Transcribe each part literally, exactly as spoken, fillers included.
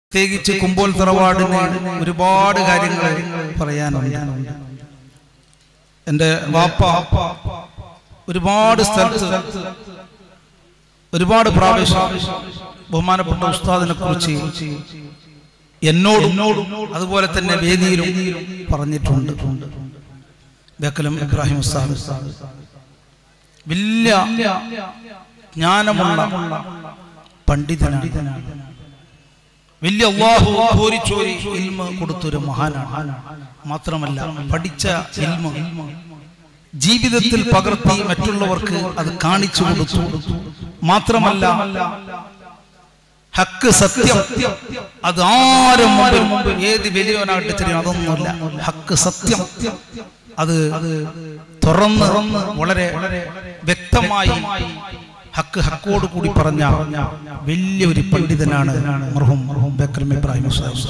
പ്രത്യേകിച്ച് കുമ്പോൽ തറവാടിന് ഒരുപാട് കാര്യങ്ങൾ പറയാനുണ്ട്. എൻ്റെ വാപ്പ ഒരുപാട് സ്ഥലത്ത് ഒരുപാട് പ്രാവശ്യം ബഹുമാനപ്പെട്ട ഉസ്താദിനെ കുറിച്ച് എന്നോടും അതുപോലെ തന്നെ വേദിയിലും പറഞ്ഞിട്ടുണ്ട്. ബേക്കലം ഇബ്രാഹിം ഉസ്താദ് വലിയ ജ്ഞാനമുള്ള പണ്ഡിതനാണ്. വലിയ അല്ലാഹു കോരിച്ചോരി ഇൽമ കൊടുത്തൊരു മഹാനാണ്. മാത്രമല്ല പഠിച്ച ഇൽമ ജീവിതത്തിൽ പകർത്തി മറ്റുള്ളവർക്ക് അത് കാണിച്ചു കൊടുത്തു. മാത്രമല്ല ഹക്ക് സത്യം അത് ആരും മുമ്പിൽ ഏത് വലിയവനായിട്ട് തിരിയും അതൊന്നുമില്ല. ഹക്ക് സത്യം അത് തുറന്ന് വളരെ വ്യക്തമായി ഹക്ക് ഹക്കോട് കൂടി പറഞ്ഞ വലിയൊരു പണ്ഡിതനാണ് മർഹൂം ബേക്കലം ഇബ്രാഹിം ഉസ്താദ്.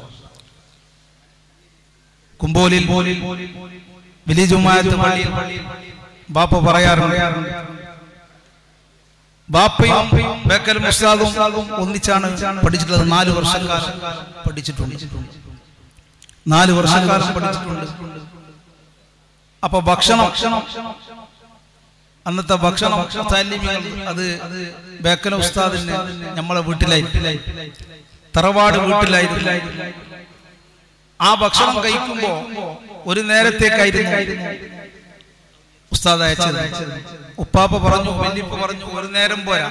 കുമ്പോലിൽ വലിയ ജുമാഅത്ത് പള്ളിയിൽ ബാപ്പ പറയാറുണ്ട്, ബാപ്പയും ബേക്കലം ഉസ്താദും ഒന്നിച്ചാണ് പഠിച്ചിട്ടുള്ളത്. നാല് വർഷക്കാലം പഠിച്ചിട്ടുണ്ട് നാല് വർഷക്കാലം പഠിച്ചിട്ടുണ്ട് അപ്പൊ ഭക്ഷണം അന്നത്തെ ഭക്ഷണം അത് ബേക്കലം ഉസ്താദിന് നമ്മളെ വീട്ടിലായി തറവാട് വീട്ടിലായിരുന്നു. ആ ഭക്ഷണം കഴിക്കുമ്പോ ഒരു നേരത്തേക്കായിരുന്നു ഉസ്താദ് അയച്ചത്. ഉപ്പാപ്പ പറഞ്ഞു, വല്യപ്പ പറഞ്ഞു, ഒരു നേരം പോരാ,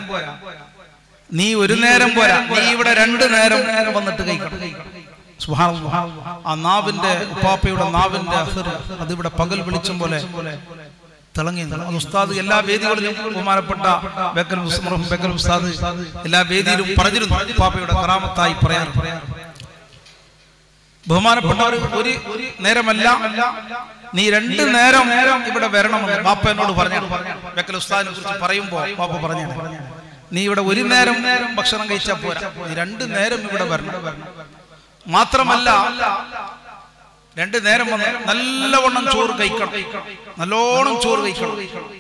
നീ ഒരു നേരം പോരാ, നീ ഇവിടെ രണ്ടു നേരം വന്നിട്ട് കഴിക്കണം. സുബ്ഹാനല്ലാഹ്. ആ നാവിന്റെ ഉപ്പാപ്പയുടെ നാവിന്റെ അഹർ അതിവിടെ പകൽ വെളിച്ചം പോലെ തിളങ്ങി. ഉസ്താദ് എല്ലാ വേദികളിലും ബഹുമാനപ്പെട്ട ബേക്കലം ബേക്കലം ഉസ്താദ് എല്ലാ വേദിയിലും പറഞ്ഞിരുന്നു. ഉപ്പാപ്പയുടെ കറാമത്തായി പറയാറ് ബഹുമാനപ്പെട്ടവർ ഒരു നേരമല്ല, നീ രണ്ടു നേരം ഇവിടെ വരണമെന്ന് ബാപ്പ എന്നോട് പറഞ്ഞു. ബേക്കലം ഉസ്താദിനെ കുറിച്ച് പറയുമ്പോ ബാപ്പ പറഞ്ഞു, നീ ഇവിടെ ഒരു നേരം ഭക്ഷണം കഴിച്ചാൽ പോരാ, നീ രണ്ടു നേരം ഇവിടെ വരണം. മാത്രമല്ല രണ്ടു നേരം വന്ന് നല്ലവണ്ണം ചോറ് കഴിക്കണം, നല്ലോണം ചോറ് കഴിക്കണം,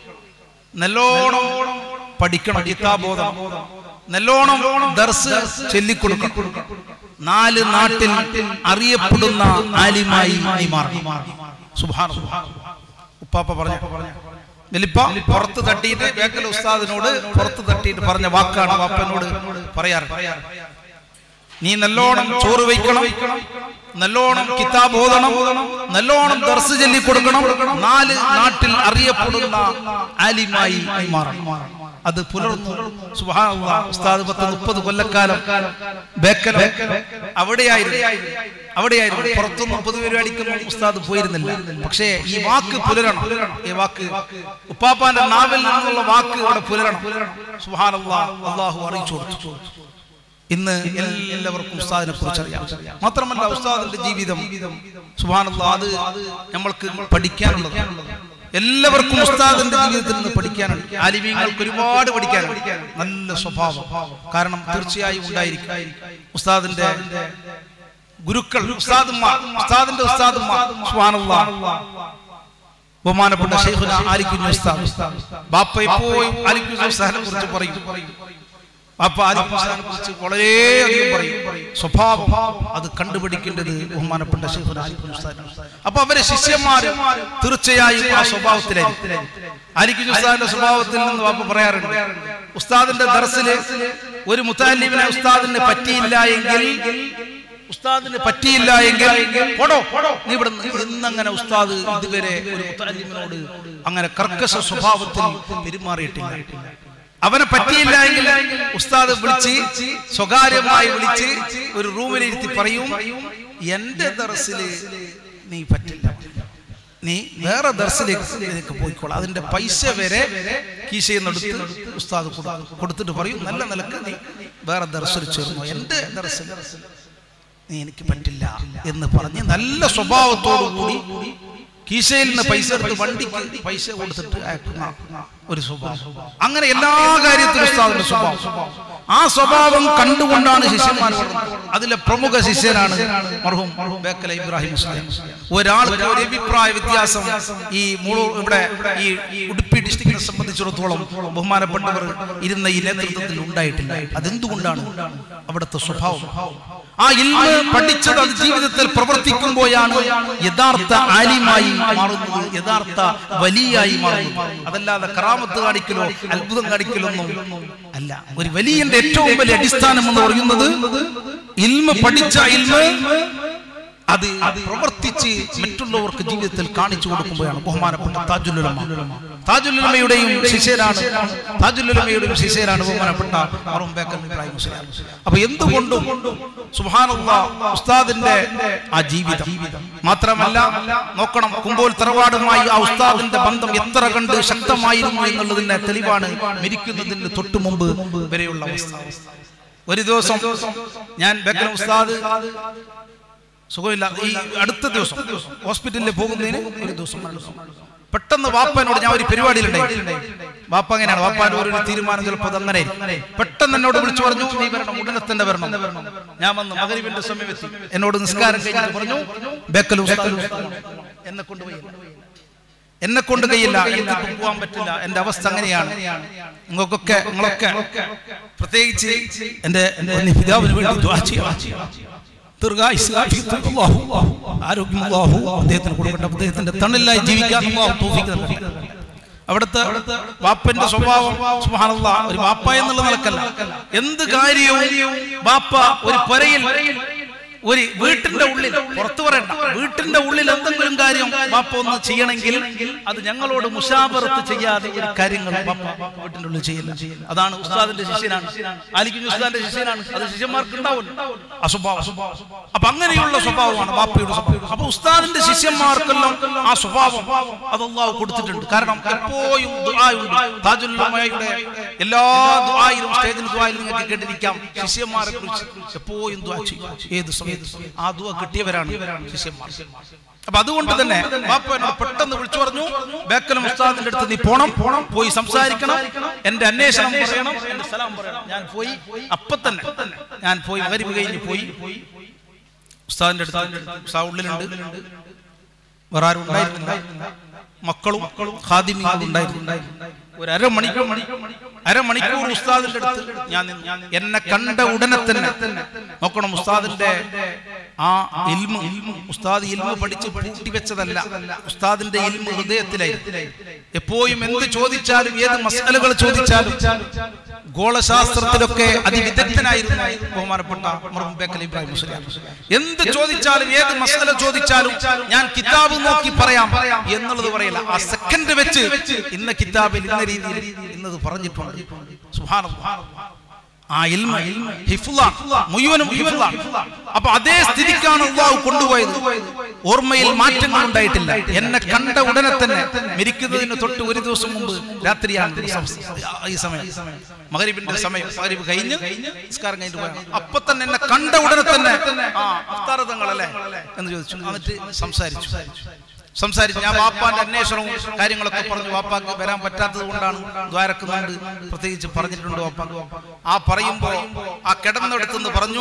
നല്ലോണം പഠിക്കണം, കിതാബോധം നല്ലോണം ദർസ് ചൊല്ലിക്കൊടുക്കണം. നാല് നാട്ടിൽ അറിയപ്പെടുന്ന ആലിമായി നീ മാറണം. സുബ്ഹാനല്ലാഹ്. ഉപ്പാപ്പ പറഞ്ഞു, വലിപ്പ പുറത്ത് തട്ടിയിട്ട് ബേക്കലം ഉസ്താദിനോട് പുറത്ത് തട്ടിയിട്ട് പറഞ്ഞ വാക്കാണ് വാപ്പനോട് പറയാറ്. നീ നല്ലോണം ചോറ് വയ്ക്കണം, നല്ലോണം കിതാബ് ഓതണം, നല്ലോണം ദർസ് ചൊല്ലി കൊടുക്കണം, നാല് നാട്ടിൽ അറിയപ്പെടുന്ന ആലിമായി മാറണം. അത് പുലർന്നു. സുബ്ഹാനല്ലാഹ്. ഉസ്താദ് പത്ത് മുപ്പത് കൊല്ലക്കാലം ബേക്കലം അവിടെയായിരുന്നു അവിടെയായിരുന്നു പുറത്തൊന്നും പൊതുപരിപാടിക്കൊന്നും ഉസ്താദ് പോയിരുന്നില്ല. പക്ഷേ ഈ വാക്ക് പുലരണം, ഈ വാക്ക് ഉപ്പാപ്പാന്റെ നാവിൽ നിന്നുള്ള വാക്ക് അവിടെ പുലരണം. സുബ്ഹാനല്ലാഹ്. അല്ലാഹു അറിയിച്ചു കൊടുത്തു. ഇന്ന് എല്ലാവർക്കും ഉസ്താദിനെ കുറിച്ച് അറിയാം. മാത്രമല്ല ഉസ്താദിന്റെ ജീവിതം സുബ്ഹാനല്ലാഹ് അത് നമ്മൾക്ക് പഠിക്കാനുള്ളതാണ്. എല്ലാവർക്കും ഉസ്താദിന്റെ ജീവിതത്തിൽ നിന്ന് പഠിക്കാനുണ്ട്. ആലിമീങ്ങൾക്ക് ഒരുപാട് പഠിക്കാനുണ്ട്. നല്ല സ്വഭാവം കാരണം തീർച്ചയായും ഉണ്ടായിരിക്കും. ഉസ്താദിന്റെ ഗുരുക്കൾ, ഉസ്താദുമാർ, ഉസ്താദിന്റെ ഉസ്താദുമാർ സുബ്ഹാനല്ലാഹ് ബഹുമാനപ്പെട്ട ശൈഖുന ആലിക്കുഞ്ഞി ഉസ്താദ്. ബാപ്പ എപ്പോഴും ആലിക്കുഞ്ഞി ഉസ്താദിനെ കുറിച്ച് പറയും. ബാപ്പ ആലിക്കുഞ്ഞി ഉസ്താദിനെ കുറിച്ച് വളരെയധികം പറയും. സ്വഭാവം അത് കണ്ടുപിടിക്കേണ്ടത് ബഹുമാനപ്പെട്ട ശൈഖുന ആലിക്കുഞ്ഞി ഉസ്താദിനാണ്. അപ്പൊ അവരെ ശിഷ്യന്മാർ തീർച്ചയായും ആ സ്വഭാവത്തിലായിരിക്കും. ആലിക്കുഞ്ഞി ഉസ്താദിന്റെ സ്വഭാവത്തിൽ നിന്ന് ബാപ്പ പറയാറുണ്ട്, ഉസ്താദിന്റെ ദർസില് ഒരു മുതഅല്ലിമിനെ ഉസ്താദിന് പറ്റിയില്ല എങ്കിൽ ഉസ്താദിന് പറ്റിയില്ല എങ്കിൽ പോടോ നീ ഇവിടെ ഇന്നങ്ങനെ ഉസ്താദ് ഇതുവരെ ഒരു മുതഅല്ലിമിനോട് അങ്ങനെ കർക്കശ സ്വഭാവത്തിൽ പെരുമാറിയിട്ടില്ല. അവനെ പറ്റിയില്ല എങ്കിൽ ഉസ്താദ് വിളിച്ച് സ്വകാര്യമായി വിളിച്ച് ഒരു റൂമിലിരുത്തി പറയും, എന്റെ ദർസില് നീ പറ്റില്ല, നീ വേറെ ദർസിലേക്ക് പോയിക്കോളാം, അതിന്റെ പൈസ വരെ കീശയിൽ നിന്നെടുത്ത് ഉസ്താദ് കൊടുത്തിട്ട് പറയും, നല്ല നിലക്ക് നീ വേറെ ദർസിൽ ചേർന്നു, എന്റെ ദർസിൽ നീ എനിക്ക് പറ്റില്ല എന്ന് പറഞ്ഞ് നല്ല സ്വഭാവത്തോടു കൂടി കീശയിൽ നിന്ന് പൈസ എടുത്ത് വണ്ടിക്ക് പൈസ കൊടുത്തിട്ട് അയക്കുന്ന ഒരു സ്വഭാവം. അങ്ങനെ എല്ലാ കാര്യത്തിലും ഉസ്താദിന്റെ സ്വഭാവം. ആ സ്വഭാവം കണ്ടുകൊണ്ടാണ് ശിഷ്യന്മാർ വളർന്നത്. അതിലെ പ്രമുഖ ശിഷ്യനാണ് മർഹൂം ബേക്കലം ഇബ്രാഹിം ഉസ്താദ്. ഒരാൾക്ക് ഒരു അഭിപ്രായ വ്യത്യാസം ഈ ഇവിടെ ഈ ഉടുപ്പി ഡിസ്ട്രിക്റ്റിനെ സംബന്ധിച്ചിടത്തോളം ബഹുമാനപ്പെട്ടവർ ഇരുന്ന ഈ നേതൃത്വത്തിൽ ഉണ്ടായിട്ടില്ല. അതെന്തുകൊണ്ടാണ്? അവിടുത്തെ സ്വഭാവം. ആ ഇൽമ് പഠിച്ചത് അത് ജീവിതത്തിൽ പ്രവർത്തിക്കുമ്പോഴാണ് യഥാർത്ഥ ആലിമായി മാറുന്നത്, യഥാർത്ഥ വലിയായി മാറുന്നത്. അതല്ലാതെ കറാമത്ത് കാണിക്കലോ അത്ഭുതം കാണിക്കലൊന്നും അല്ല. ഒരു വലിയന്റെ ഏറ്റവും വലിയ അടിസ്ഥാനം എന്ന് പറയുന്നത് ഇൽമ പഠിച്ച ഇൽമ അത് പ്രവർത്തിച്ച് മറ്റുള്ളവർക്ക് ജീവിതത്തിൽ കാണിച്ചു കൊടുക്കുമ്പോഴാണ്. ബഹുമാനപ്പെട്ട താജുൽ ഉലമ താജുൽ ഉലമയുടെയും ശിഷ്യരാണ് താജുൽ ഉലമയുടെയും ശിഷ്യരാണ് ബഹുമാനപ്പെട്ട മർഹൂം ബേക്കൽ ഇബ്രാഹിം മുസ്ലിയാർ. അപ്പൊ എന്തുകൊണ്ടും സുബ്ഹാനല്ലാഹ് ഉസ്താദിന്റെ ആ ജീവിതം മാത്രമല്ല, നോക്കണം കുമ്പോൽ തറവാടുമായി ആ ഉസ്താദിന്റെ ബന്ധം എത്ര കണ്ട് ശക്തമായിരുന്നു എന്നുള്ളതിന്റെ തെളിവാണ് മരിക്കുന്നതിന് തൊട്ടു മുമ്പ് വരെയുള്ള അവസ്ഥ. ഒരു ദിവസം ഞാൻ ബേക്കൽ ഉസ്താദ് സുഖമില്ല, ഈ അടുത്ത ദിവസം ഹോസ്പിറ്റലിൽ പോകുന്നതിന് ഒരു ദിവസം പെട്ടെന്ന് വാപ്പനോട്, ഞാൻ ഒരു പരിപാടിയിലുണ്ടായി, വാപ്പ അങ്ങനെയാണ്, വാപ്പാന്റെ ഒരു തീരുമാനം ചിലപ്പോൾ അങ്ങനെ പെട്ടെന്ന് എന്നോട് വിളിച്ചു പറഞ്ഞു, നീ വരണം, ഉടനെ തന്നെ വരണം. ഞാൻ വന്നു, മഗ്‌രിബിന്റെ സമയത്ത് എന്നോട് നിസ്കാരം കഴിഞ്ഞ് പറഞ്ഞു, ബേക്കൽ ഉസ്താദ് എന്നെ കൊണ്ടുപോയി എന്നെ കൊണ്ട് കഴിയില്ല, എനിക്കിപ്പം പോകാൻ പറ്റില്ല, എന്റെ അവസ്ഥ അങ്ങനെയാണ്. നിങ്ങൾക്കൊക്കെ നിങ്ങളൊക്കെ പ്രത്യേകിച്ച് എന്റെ പിതാവിന് വേണ്ടി ദുആ ചെയ്യണം, ആരോഗ്യം അദ്ദേഹത്തിന് കൊടുക്കട്ടെ, അദ്ദേഹത്തിന്റെ തണലായി ജീവിക്കാൻ തൗഫീഖ് നൽകട്ടെ. അവിടുത്തെ വാപ്പന്റെ സ്വഭാവം സുബ്ഹാനല്ലാഹ്, ഒരു വാപ്പ എന്നുള്ള നിലക്കല്ല, എന്ത് കാര്യവും വാപ്പ ഒരു പുരയിൽ ഒരു വീട്ടിന്റെ ഉള്ളിൽ, പുറത്തു പറയണ്ട, വീട്ടിന്റെ ഉള്ളിൽ എന്തെങ്കിലും കാര്യം വാപ്പ ഒന്ന് ചെയ്യണമെങ്കിൽ അത് ഞങ്ങളോട് മുശാവറത്ത് ചെയ്യാതെ ഒരു കാര്യങ്ങൾ വാപ്പ വീട്ടിന്റെ ഉള്ളിൽ ചെയ്യില്ല. അതാണ് ഉസ്താദിന്റെ ശിഷ്യനാണ്, ആലിക്കുഞ്ഞ് ഉസ്താദിന്റെ ശിഷ്യനാണ്, അത് ശിഷ്യന്മാർക്ക് ഉണ്ടാവില്ല ആ സ്വഭാവം. അപ്പൊ അങ്ങനെയുള്ള സ്വഭാവമാണ് വാപ്പയുടെ സ്വഭാവം. അപ്പൊ ഉസ്താദിന്റെ ശിഷ്യന്മാർക്കെല്ലാം ആ സ്വഭാവം അത് അല്ലാഹു കൊടുത്തിട്ടുണ്ട്. കാരണം എപ്പോഴും ദുആയുണ്ട്. താജുൽ ഉലമയുടെ എല്ലാ ദുആയിലും, സ്റ്റേജിൽ ദുആയിലും നിങ്ങൾക്ക് കേട്ടിരിക്കാം, ശിഷ്യന്മാരെ കുറിച്ച് എപ്പോഴും ദുആ ചെയ്യും. ഏത് സമയത്ത് ആ ദുആ കിട്ടിയവരാണ് ശിഷ്യന്മാർ. അപ്പൊ അതുകൊണ്ട് തന്നെ വാപ്പ എന്നോട് പെട്ടെന്ന് വിളിച്ചു പറഞ്ഞു, ബേക്കൽ ഉസ്താദിന്റെ അടുത്ത് നീ പോണം, പോയി സംസാരിക്കണം, എന്റെ അന്വേഷണം പറയണം, എന്റെ സലാം പറയണം. ഞാൻ പോയി, അപ്പൊ തന്നെ ഞാൻ പോയി, മഗ്‌രിബ് കഴിഞ്ഞ് പോയി ഉസ്താദിന്റെ അടുത്ത്. ഉസ്താദ് ഉള്ളിലുണ്ട്, വേറെ ആരും ഉണ്ടായിരുന്നില്ല, മക്കളും ഖാദിമീങ്ങളും ഉണ്ടായിരുന്നു. ഒരു അരമണിക്കൂർ അരമണിക്കൂർ ഉസ്താദിന്റെ അടുത്ത് ഞാൻ നിന്നു. എന്നെ കണ്ട ഉടനെ തന്നെ നോക്കണം, ഉസ്താദിന്റെ ആ ഇൽമു, ഉസ്താദ് ഇൽമു പഠിച്ച് പൂട്ടി വെച്ചതല്ല, ഉസ്താദിന്റെ ഇൽമു ഹൃദയത്തിലായി. എപ്പോഴും എന്ത് ചോദിച്ചാലും, ഏത് മസ്അലകൾ ചോദിച്ചാലും, ഗോളശാസ്ത്രത്തിലൊക്കെ അതിവിദഗ്ധനായിരുന്നു ബഹുമാനപ്പെട്ട മർഹൂം ബേക്കൽ ഇബ്രാഹിം മുസ്ലിയാർ. എന്ത് ചോദിച്ചാലും, ഏത് മസ്അല ചോദിച്ചാലും ഞാൻ കിതാബ് നോക്കി പറയാം എന്നുള്ളത് പറയില്ല, ആ സെക്കൻഡ് വെച്ച് ഇന്ന കിതാബിൽ ഇന്ന രീതിയിൽ ഇന്നത് പറഞ്ഞിട്ടുണ്ട്. സുബ്ഹാനല്ലാഹ്, ആ ഇൽമ ഹിഫ്ളാണ്, മുഴുവനും ഹിഫ്ളാണ്. അപ്പൊ അതേ സ്ഥിതിക്കാണ് അല്ലാഹു കൊണ്ടുപോയത്. ഓർമ്മയിൽ മാറ്റങ്ങൾ ഉണ്ടായിട്ടില്ല. എന്നെ കണ്ട ഉടനെ തന്നെ, മരിക്കുന്നതിന് തൊട്ട് ഒരു ദിവസം മുമ്പ് രാത്രിയാണ് ഈ സമയം, മഗ്‌രിബിന്റെ സമയം, മഗ്‌രിബ് കഴിഞ്ഞ് നിസ്കാരം കഴിഞ്ഞിട്ട് പോയ അപ്പൊ തന്നെ എന്നെ കണ്ട ഉടനെ തന്നെ ആ അഫ്താറതങ്ങളല്ലേ എന്ന് ചോദിച്ചു. എന്നിട്ട് സംസാരിച്ചു സംസാരിച്ചു ഞാൻ വാപ്പാന്റെ അന്വേഷണവും കാര്യങ്ങളൊക്കെ പറഞ്ഞു. വാപ്പാക്ക് വരാൻ പറ്റാത്തത് കൊണ്ടാണ് ദ്വാരക്കുന്നുണ്ട്, പ്രത്യേകിച്ച് പറഞ്ഞിട്ടുണ്ട് വാപ്പ. ആ പറയുമ്പോ ആ കിടന്നെടുത്തെന്ന് പറഞ്ഞു,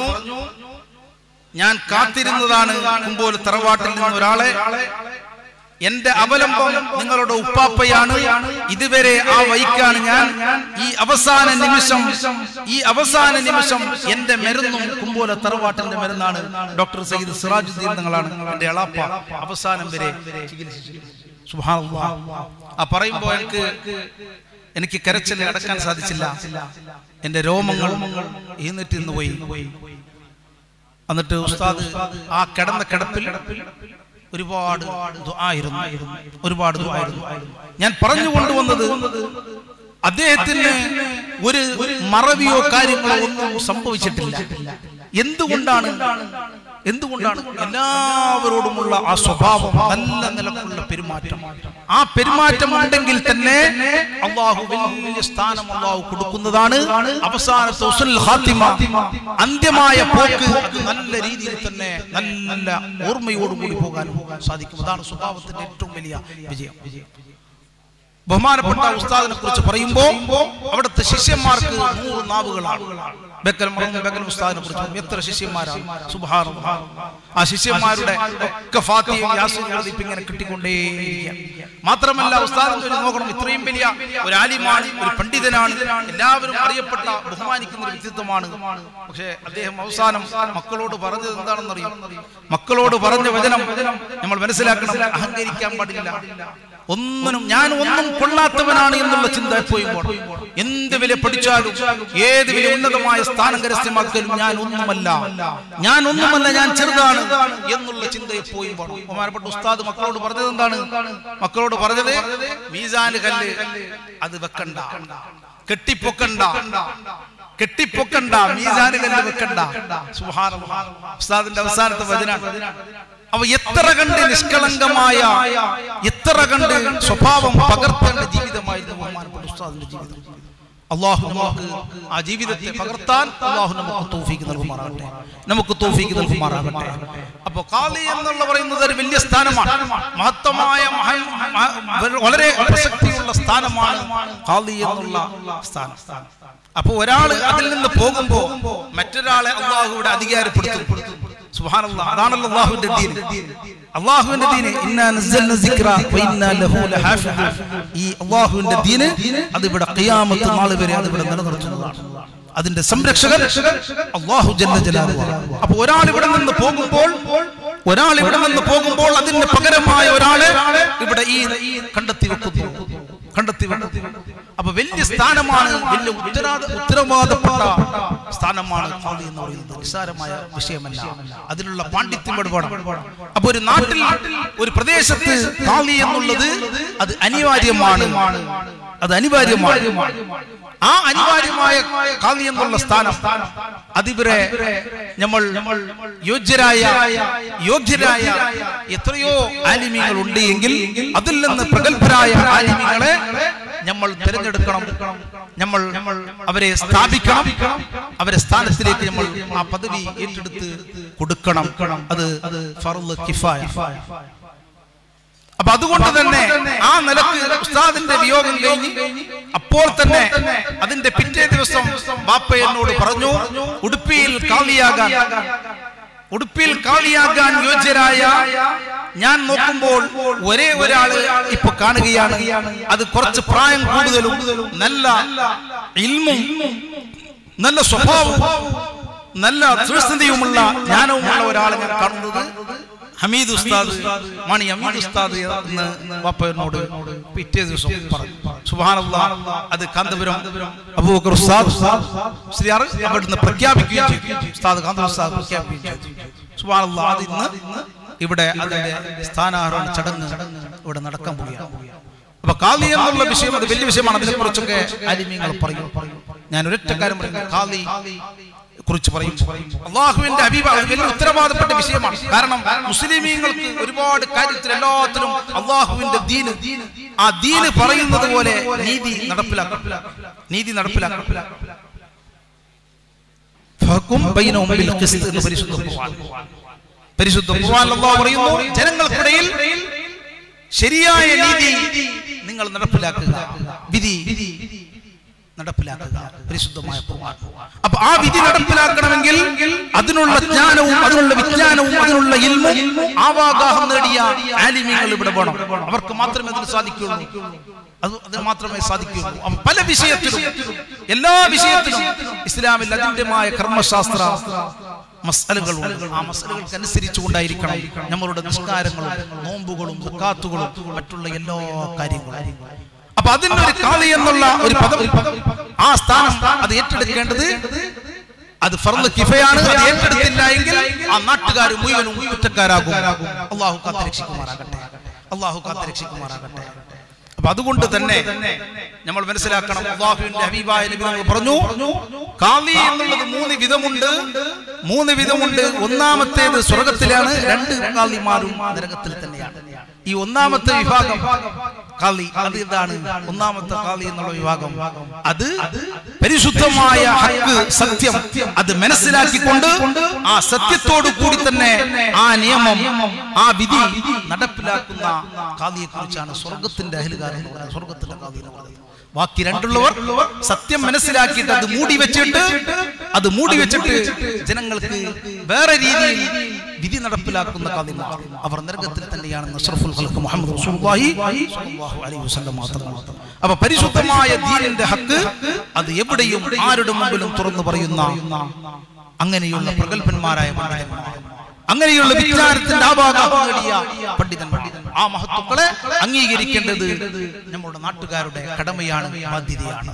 ഞാൻ കാത്തിരുന്നതാണ് കുമ്പോൽ തറവാട്ടിൽ നിന്ന് ഒരാളെ, എന്റെ അവലംബം നിങ്ങളുടെ ഉപ്പാപ്പയാണ്, ഇതുവരെ ആ വഴിക്കാണ് ഞാൻ. ഈ അവസാന നിമിഷം ഈ അവസാന നിമിഷം എന്റെ മരുന്നും കുമ്പോല തറവാട്ടിന്റെ മരുന്നാണ്. ഡോക്ടർ സയ്യിദ് സിറാജുദ്ദീൻ തങ്ങളാണ് എന്റെ എളാപ്പ അവസാനം വരെ ചികിത്സിച്ചത്. സുബ്ഹാനല്ലാഹ്, ആ പറയുമ്പോ എനിക്ക് എനിക്ക് കരച്ചിൽ അടക്കാൻ സാധിച്ചില്ല. എന്റെ രോമങ്ങൾ എഴുന്നേറ്റ് നിന്ന് പോയി. എന്നിട്ട് ഉസ്താദ് ആ കിടന്ന കിടപ്പിൽ ഒരുപാട് ദുആയിരുന്നു, ഒരുപാട് ദുആയിരുന്നു. ഞാൻ പറഞ്ഞു കൊണ്ടുവന്നത്, അദ്ദേഹത്തിന് ഒരു മറവിയോ കാര്യങ്ങളോ ഒന്നും സംഭവിച്ചിട്ടില്ല. എന്തുകൊണ്ടാണ് എന്തുകൊണ്ടാണ് എല്ലാവരോടുമുള്ള ആ സ്വഭാവം, നല്ല നിലക്കുള്ള പെരുമാറ്റം. ആ പെരുമാറ്റം ഉണ്ടെങ്കിൽ തന്നെ അല്ലാഹു വലിയ സ്ഥാനം അല്ലാഹു കൊടുക്കുന്നതാണ്. അവസാനത്തെ ഹുസ്നുൽ ഖാത്തിമ, അന്ത്യമായ പോക്ക്, അത് നല്ല രീതിയിൽ തന്നെ നല്ല ഓർമ്മയോടുകൂടി പോകാൻ സാധിക്കും. അതാണ് സ്വഭാവത്തിന്റെ ഏറ്റവും വലിയ വിജയം. ബഹുമാനപ്പെട്ട ഉസ്താദിനെ കുറിച്ച് പറയുമ്പോൾ അവിടുത്തെ ശിഷ്യന്മാർക്ക് നൂറ് നാവുകളാണ്. ബക്കൽ മറഹൂം ബക്കൽ ഉസ്താദിനെ കുറിച്ച് എത്ര ശിഷ്യന്മാരാണ് സുബ്ഹാനല്ലാഹ്. ആ ശിഷ്യന്മാരുടെ ഒക്കെ ഫാത്തിഹയും യാസീനും ഓതി ഇങ്ങനെ കിട്ടിക്കൊണ്ടേയിരിക്കുകയാണ്. മാത്രമല്ല ഉസ്താദിനെ നോക്കണം, ഇത്രയും വലിയ ഒരു ആലിമാണ്, ഒരു പണ്ഡിതനാണ്, എല്ലാവരും അറിയപ്പെട്ട ബഹുമാനിക്കുന്ന ഒരു വ്യക്തിത്വമാണ്. പക്ഷേ അദ്ദേഹം അവസാനം മക്കളോട് പറഞ്ഞത് എന്താണെന്നറിയാം? മക്കളോട് പറഞ്ഞ വചനം നമ്മൾ മനസ്സിലാക്കണം. അഹങ്കരിക്കാൻ പാടില്ല, ഒന്നിനും ഞാൻ ഒന്നും കൊള്ളാത്തവനാണ് എന്നുള്ള ചിന്ത എപ്പോഴും എന്ത് വില പഠിച്ചാലും ഏത് വലിയ ഉന്നതമായ സ്ഥാനം കരസ്ഥമാക്കലും ഞാൻ ഒന്നുമല്ല, ഞാൻ ഒന്നുമല്ല, ഞാൻ ചെറുതാണ് എന്നുള്ള ചിന്ത എപ്പോഴും വേണം. ബഹുമാനപ്പെട്ട ഉസ്താദ് മക്കളോട് പറഞ്ഞത് എന്താണ്? മക്കളോട് പറഞ്ഞത് മീസാന് കല്ല് അത് വെക്കണ്ട, കെട്ടിപ്പൊക്കണ്ട, കെട്ടിപ്പൊക്കണ്ട, മീസാന് കല്ല് വെക്കണ്ട. സുബ്ഹാനല്ലാഹ്. ഉസ്താദിന്റെ അവസാനത്തെ വചനം. അവ എത്ര കണ്ട് നിഷ്കളങ്കമായ, എത്ര കണ്ട് സ്വഭാവം പകർത്തേണ്ട ജീവിതമായിരുന്നു ബഹുമാനപ്പെട്ട ഉസ്താദിന്റെ ജീവിതം. അല്ലാഹു നമുക്ക് ആ ജീവിതത്തെ പകർത്താൻ അല്ലാഹു നമുക്ക് തൗഫീഖ് നൽകുമാറാകട്ടെ, നമുക്ക് തൗഫീഖ് നൽകുമാറാകട്ടെ. അപ്പോൾ ഖാദി എന്നുള്ള പറയുന്നത് ഒരു വലിയ സ്ഥാനമാണ്, മഹത്തമായ വളരെ പ്രസക്തിയുള്ള സ്ഥാനമാണ് ഖാദി എന്നുള്ള സ്ഥാനം. അപ്പോൾ ഒരാൾ അതിൽ നിന്ന് പോകുമ്പോ മറ്റൊരാളെ അല്ലാഹുവിടെ അധികാരപ്പെടുത്തും. സുബ്ഹാനല്ലാഹ്. അതാണല്ലോ അല്ലാഹുവിന്റെ ദീൻ. അല്ലാഹുവിന്റെ ദീൻ ഇന്നാ നസ്സൽന സിക്റ വ ഇന്നാ ലഹു ലഹാഫിദൂൻ. ഈ അല്ലാഹുവിന്റെ ദീൻ അത് ഇവിടെ ഖിയാമത്ത് നാൾ വരെ അത് ഇവിടെ നിലനിർത്തുന്നതാണ്. അതിന്റെ സംരക്ഷകൻ അല്ലാഹു ജല്ല ജലാലുഹു. അപ്പോൾ ഒരാൾ ഇവിടെ നിന്ന് പോകുമ്പോൾ ഒരാൾ ഇവിടെ നിന്ന് പോകുമ്പോൾ അതിന്റെ പകരമായ ഒരാളെ ഇവിടെ ഈ കണ്ടെത്തി വെക്കുന്നു, കണ്ടെത്തി വെക്കുന്നു. അപ്പൊ വലിയ സ്ഥാനമാണ്, വലിയ ഉത്തരവാദ ഉത്തരവാദപ്പെട്ട സ്ഥാനമാണ് ഖാദി എന്ന് പറയുന്നത്. നിസ്സാരമായ വിഷയമല്ല, അതിനുള്ള പാണ്ഡിത്യം വേണം. അപ്പൊ ഒരു നാട്ടിൽ ഒരു പ്രദേശത്ത് ഖാദി എന്നുള്ളത് അത് അനിവാര്യമാണ്, അത് അനിവാര്യമാണ്. ആ അനിവാര്യമായ ഖാദി എന്നുള്ള സ്ഥാനം അതിവരെ നമ്മൾ യോഗ്യരായ യോഗ്യരായ എത്രയോ ആലിമീങ്ങൾ ഉണ്ട് എങ്കിൽ അതിൽ നിന്ന് പ്രഗത്ഭരായ ആലിമീങ്ങളെ നമ്മൾ തിരഞ്ഞെടുക്കണം, നമ്മൾ അവരെ സ്ഥാപിക്കണം, അവരെ സ്ഥാനത്തിലേക്ക് നമ്മൾ ആ പദവി ഏറ്റെടുത്ത് കൊടുക്കണം. അത് ഫർള് കിഫായ. അപ്പൊ അതുകൊണ്ട് തന്നെ ആ നിലക്ക് ഉസ്താദിന്റെ വിയോഗം കഴിഞ്ഞ് അപ്പോൾ തന്നെ അതിന്റെ പിറ്റേ ദിവസം ബാപ്പ എന്നോട് പറഞ്ഞു, ഉടുപ്പിയിൽ ഖാദിയാകാൻ ഉടുപ്പിയിൽ ഖാദിയാകാൻ യോഗ്യരായ ഞാൻ നോക്കുമ്പോൾ ഒരേ ഒരാള് ഇപ്പൊ കാണുകയാണ്. അത് കുറച്ച് പ്രായം കൂടുതലും നല്ല ഇൽമും നല്ല സ്വഭാവവും നല്ല ദൃഢതയുമുള്ള ജ്ഞാനവുമുള്ള ഒരാളെ ഞാൻ കാണുന്നത് ഹമീദ് ഉസ്താദ്, മാണി ഹമീദ് ഉസ്താദ് എന്ന് വാപ്പയോട് പിറ്റേ ദിവസം പറഞ്ഞു. സുബ്ഹാനല്ലാഹ്. അത് കാന്തപുരം അബൂബക്കർ ഉസ്താദ് ശ്രീയാർ അവിടുന്ന് പ്രഖ്യാപിക്കുകയും ചെയ്തു. ഉസ്താദ് കാന്തപുരം ഉസ്താദ് പ്രഖ്യാപിക്കുകയും ചെയ്തു. സുബ്ഹാനല്ലാഹ്. അത് ഇന്ന് ഇവിടെ അതിന്റെ സ്ഥാനാരോഹണ ചടങ്ങ് ഇവിടെ നടക്കാൻ പോവുകയാണ്. അപ്പൊ ഖാദി എന്നുള്ള വിഷയം അത് വലിയ വിഷയമാണ്. അതിനെ കുറിച്ചൊക്കെ ആലിമീങ്ങൾ പറയും. ഞാൻ ഒരൊറ്റ കാര്യം പറയുന്നു, ഖാദി കുറിച്ച് പറയും. അള്ളാഹുവിന്റെ ഹബീബ് വലിയ ഉത്തരവാദപ്പെട്ട വിഷയമാണ്. കാരണം മുസ്ലിമീങ്ങൾക്ക് ഒരുപാട് കാര്യത്തിൽ എല്ലാത്തിലും അള്ളാഹുവിന്റെ ദീന്, ആ ദീന് പറയുന്നത് പോലെ നീതി നടപ്പിലാക്കണം, നീതി നടപ്പിലാക്കണം. പരിശുദ്ധ ഖുർആനിൽ അല്ലാഹു പറയുന്നു, ജനങ്ങൾക്കിടയിൽ ശരിയായ നീതി നിങ്ങൾ നടപ്പിലാക്കുക, വിധി നടപ്പിലാക്കുക. പരിശുദ്ധമായ ഖുർആൻ. അപ്പൊ ആ വിധി നടപ്പിലാക്കണമെങ്കിൽ അതിനുള്ള ജ്ഞാനവും അതിനുള്ള വിജ്ഞാനവും അതിനുള്ള ഇൽമും ആവാഗാഹം നേടിയ ആലിമീങ്ങൾ ഇവിടെ വേണം. അവർക്ക് മാത്രമേ അതിന് സാധിക്കുകയുള്ളൂ, അത് അതിന് മാത്രമേ സാധിക്കുകയുള്ളൂ. പല വിഷയത്തിലും എല്ലാ വിഷയത്തിലും ഇസ്ലാമിൽ അതിൻ്റെതായ കർമ്മശാസ്ത്ര മസ്അലകളുണ്ട്. ആ മസ്അലകൾക്ക് അനുസരിച്ചുകൊണ്ടായിരിക്കണം നമ്മളുടെ നിസ്കാരങ്ങളും നോമ്പുകളും സക്കാത്തുകളും മറ്റുള്ള എല്ലാ കാര്യങ്ങളും. അപ്പൊ അതിന്റെ ഒരു ഖാദി എന്നുള്ള ഒരു പദം, ആ സ്ഥാനം അത് ഏറ്റെടുക്കേണ്ടത് അത് ഫർള് കിഫയാണ്. അത് ഏറ്റെടുത്തില്ല എങ്കിൽ ആ നാട്ടുകാർ മുഴുവനും കുറ്റക്കാരാകും. അല്ലാഹു കാത്തുരക്ഷിക്കുമാറാകട്ടെ, അല്ലാഹു കാത്തുരക്ഷിക്കുമാറാകട്ടെ. അപ്പൊ അതുകൊണ്ട് തന്നെ നമ്മൾ മനസ്സിലാക്കണം, അല്ലാഹുവിന്റെ ഹബീബായ നബി തങ്ങൾ പറഞ്ഞു, ഖാദി എന്നുള്ളത് മൂന്ന് വിധമുണ്ട്, മൂന്ന് വിധമുണ്ട്. ഒന്നാമത്തേത് സ്വർഗത്തിലാണ്, രണ്ട് ഖാദിമാരും നരകത്തിൽ തന്നെയാണ്. ഈ ഒന്നാമത്തെ വിഭാഗം ഖാദി, അത് ഇതാണ് ഒന്നാമത്തെ ഖാദി എന്നുള്ള വിഭാഗം. അത് പരിശുദ്ധമായ ഹക്ക്, സത്യം അത് മനസ്സിലാക്കിക്കൊണ്ട് ആ സത്യത്തോടു കൂടി തന്നെ ആ നിയമം, ആ വിധി നടപ്പിലാക്കുന്ന ഖാദിയെ കുറിച്ചാണ് സ്വർഗത്തിന്റെ അഹ്ലുകാരൻ, സ്വർഗത്തിന്റെ ഖാദി എന്ന് പറയുന്നത്. ബാക്കി രണ്ടുള്ളവർ സത്യം മനസ്സിലാക്കിയിട്ട് അത് മൂടി വെച്ചിട്ട് അത് മൂടി വെച്ചിട്ട് ജനങ്ങൾക്ക് വേറെ രീതിയിൽ വിധി നടപ്പിലാക്കുന്ന കാദിമാർ അവർ നരകത്തിൽ തന്നെയാണെന്ന് അഷ്റഫുൽ ഖൽഖ് മുഹമ്മദ് റസൂലുള്ളാഹി സ്വല്ലല്ലാഹു അലൈഹി വസല്ലം മാത്രം. അപ്പോൾ പരിശുദ്ധമായ ദീനിന്റെ ഹക്ക് അത് എവിടെയും ആരുടെ മുമ്പിലും തുറന്നു പറയുന്ന അങ്ങനെയുള്ള പ്രഗൽഭന്മാരായ പണ്ഡിതന്മാർ, അങ്ങനെയുള്ള വിചാരത്തിന്റെ ആഭാഗം നേടിയ പണ്ഡിതന്മാർ, ആ മഹത്വങ്ങളെ അംഗീകരിക്കേണ്ടത് നമ്മുടെ നാട്ടുകാരുടെ കടമയാണ്, ബാധ്യതയാണ്.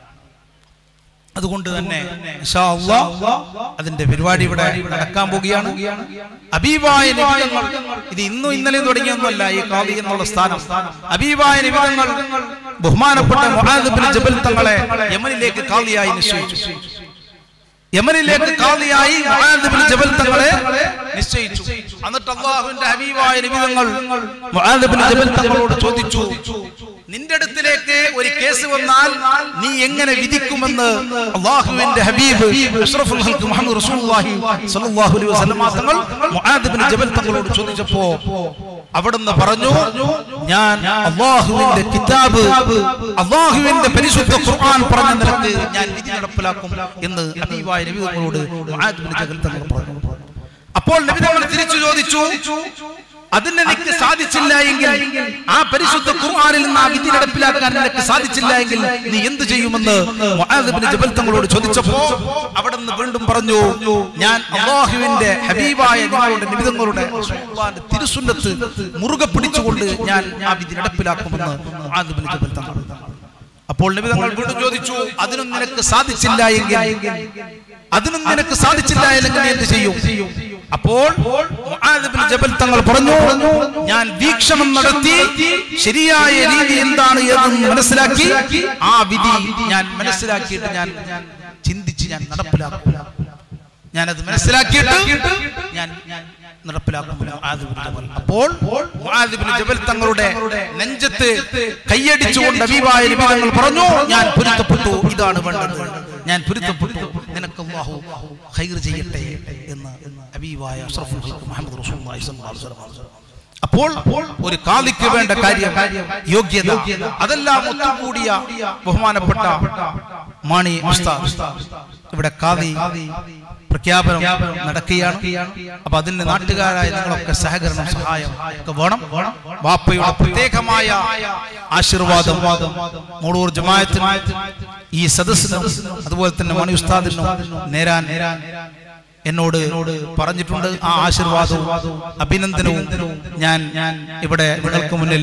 അതുകൊണ്ട് തന്നെ ഇൻഷാ അല്ലാഹ് അതിന്റെ പരിപാടി ഇവിടെ നടക്കാൻ പോവുകയാണ്. ഹബീബായ നിബിതങ്ങൾ ഇത് ഇന്നും ഇന്നലെയും തുടങ്ങിയൊന്നുമല്ല. ഈ ഖാദി എന്നുള്ള സ്ഥാനം ഹബീബായ നിബിതങ്ങൾ ബഹുമാനപ്പെട്ട മുആദ് ഇബ്നു ജബൽ തങ്ങളെ യമനിലേക്ക് ഖാദിയായി നിശ്ചയിച്ചു. യമനിലേക്ക് ഖാദിയായി മുആദ് ഇബ്നു ജബൽ തങ്ങളെ നിശ്ചയിച്ചു. എന്നിട്ട് അല്ലാഹുവിന്റെ ഹബീബായ നിബിതങ്ങൾ മുആദ് ഇബ്നു ജബൽ തങ്ങളോട് ചോദിച്ചു, നിന്റെ അടുത്തിലേക്ക് ഒരു കേസ് വന്നാൽ നീ എങ്ങനെ വിധിക്കുമെന്ന് അല്ലാഹുവിന്റെ ഹബീബ് അഷ്റഫുൽ ഖൽഖ് മുഹമ്മദ് റസൂലുള്ളാഹി സ്വല്ലല്ലാഹു അലൈഹി വസല്ലം തങ്ങൾ മുആദ് ഇബ്നു ജബൽ തങ്ങളോട് ചോദിച്ചപ്പോ അവിടുന്ന് പറഞ്ഞു, ഞാൻ അല്ലാഹുവിന്റെ കിതാബ് അല്ലാഹുവിന്റെ പരിശുദ്ധ ഖുർആൻ പറഞ്ഞ നിലക്ക് ഞാൻ വിധി നടപ്പിലാക്കും എന്ന് ഹബീബായ നബി തങ്ങളോട് മുആദ് ഇബ്നു ജബൽ തങ്ങൾ പറഞ്ഞു. അപ്പോൾ നബി തങ്ങൾ തിരിച്ചു ചോദിച്ചു, അതിന് നിനക്ക് സാധിച്ചില്ല എങ്കിൽ, ആ പരിശുദ്ധ ഖുർആനിൽ നിന്ന് ആ വിധി നടപ്പിലാക്കാൻ നിനക്ക് സാധിച്ചില്ല എങ്കിൽ നീ എന്ത് ചെയ്യുമെന്ന് മുആദ് ഇബ്നു ജബൽ തങ്ങളോട് ചോദിച്ചപ്പോൾ അവിടുന്ന് വീണ്ടും പറഞ്ഞു, ഞാൻ അല്ലാഹുവിന്റെ ഹബീബായ നിങ്ങളുടെ നിബിതങ്ങളുടെ റസൂലുള്ളാഹിന്റെ തിരുസുന്നത്ത് മുറുകെ പിടിച്ചുകൊണ്ട് ഞാൻ ആ വിധി നടപ്പിലാക്കുമെന്ന് മുആദ് ഇബ്നു ജബൽ തങ്ങൾ. അപ്പോൾ നബി തങ്ങൾ വീണ്ടും ചോദിച്ചു, അതിനും നിനക്ക് സാധിച്ചില്ല എങ്കിൽ അതിനും നിനക്ക് സാധിച്ചില്ല എങ്കിൽ എന്ത് ചെയ്യും? അപ്പോൾ മുആദ് ഇബ്നു ജബൽ തങ്ങൾ പറഞ്ഞു, ഞാൻ വീക്ഷണം നടത്തി ശരിയായ രീതി എന്താണ് എന്ന് മനസ്സിലാക്കി ആ വിധി ഞാൻ മനസ്സിലാക്കിയിട്ട് ഞാൻ ചിന്തിച്ച് ഞാൻ നടപ്പിലാക്കും. ഞാനത് മനസ്സിലാക്കിയിട്ട് ഞാൻ നടപ്പിലാക്കും. അപ്പോൾ മുആദ് ഇബ്നു ജബൽ തങ്ങളുടെ നെഞ്ചത്ത് കൈയടിച്ചുകൊണ്ട് ഹബീബായ നബി തങ്ങൾ പറഞ്ഞു, ഞാൻ പൊരുത്തപ്പെട്ടു, ഇതാണ് വേണ്ടത്, ഞാൻ പൊരുത്തപ്പെട്ടു, നിനക്ക് അല്ലാഹു ഖൈർ ചെയ്യട്ടെ എന്ന് ഹബീബായ അഷ്റഫുൽ ഖൽഖ് മുഹമ്മദ് റസൂലുള്ളാഹി സ്വല്ലല്ലാഹു അലൈഹി വസല്ലം. അപ്പോൾ ഒരു ഖാദിക്ക് വേണ്ട കാര്യം യോഗ്യത, അതെല്ലാം ഒത്തുകൂടിയ ബഹുമാനപ്പെട്ട മാണി ഉസ്താദ് ഇവിടെ ഖാദി പ്രഖ്യാപനം നടക്കുകയാണ്. അപ്പൊ അതിന് നാട്ടുകാരായ നിങ്ങളൊക്കെ സഹകരണം സഹായം ഒക്കെ വേണം. വാപ്പയുടെ പ്രത്യേകമായ ആശീർവാദം മൂളൂർ ജമാഅത്തിന് ഈ സദസ്സിനും അതുപോലെ തന്നെ മാണി ഉസ്താദിനും നേരാൻ എന്നോട് പറഞ്ഞിട്ടുണ്ട്. ആ ആശീർവാദവും അഭിനന്ദനവും ഞാൻ ഇവിടെ നിങ്ങൾക്ക് മുന്നിൽ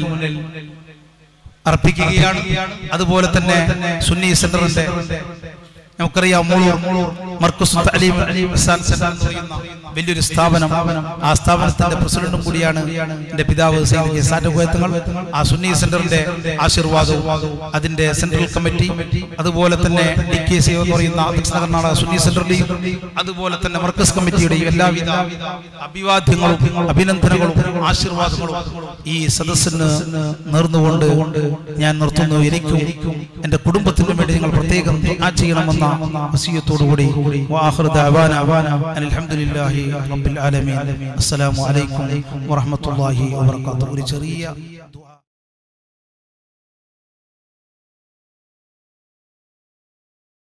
അർപ്പിക്കുകയാണ്. അതുപോലെ തന്നെ സുന്നി സെന്ററിന്റെ നമുക്കറിയാം മൂളൂർ മർക്കസ് തഅലീം ഇഹ്സാൻ സെന്റർ എന്ന് പറയുന്ന വലിയൊരു സ്ഥാപനം, ആ സ്ഥാപനത്തിന്റെ പ്രസിഡന്റും കൂടിയാണ് എന്റെ പിതാവ് സയ്യിദ് കെ സാറ്റകോയത്തങ്ങൾ. ആ സുന്നി സെന്ററിന്റെ ആശീർവാദവും അതിന്റെ സെൻട്രൽ കമ്മിറ്റി അതുപോലെ തന്നെ ഡി കെ സി എന്ന് പറയുന്ന ദക്ഷിണ കർണാടക സുന്നി സെന്ററിന്റെയും അതുപോലെ തന്നെ മർക്കസ് കമ്മിറ്റിയുടെയും എല്ലാവിധ അഭിവാദ്യങ്ങളും അഭിനന്ദനങ്ങളും ആശീർവാദങ്ങളും ഈ സദസ്സിന് നേർന്നുകൊണ്ട് ഞാൻ നിർത്തുന്നു. എനിക്കും എന്റെ കുടുംബത്തിനും വേണ്ടി നിങ്ങൾ പ്രത്യേകം ദുആ ചെയ്യണമെന്ന വസിയത്തോടുകൂടി വആഖിറു ദഅവാനാ അൽഹംദുലില്ലാഹി റബ്ബിൽ ആലമീൻ. അസ്സലാമു അലൈക്കും വറഹ്മത്തുള്ളാഹി വബറകാതുഹു. ഒരു ചെറിയ